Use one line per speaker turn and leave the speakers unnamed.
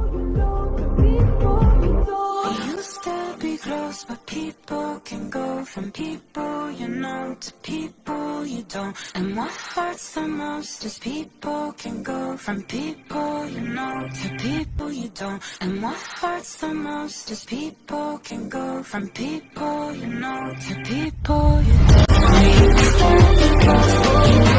We used to be close, but people can go from people you know to people you don't. And what hurts the most is people can go from people you know to people you don't. And what hurts the most is people can go from people you know to people you don't. We used to be close, but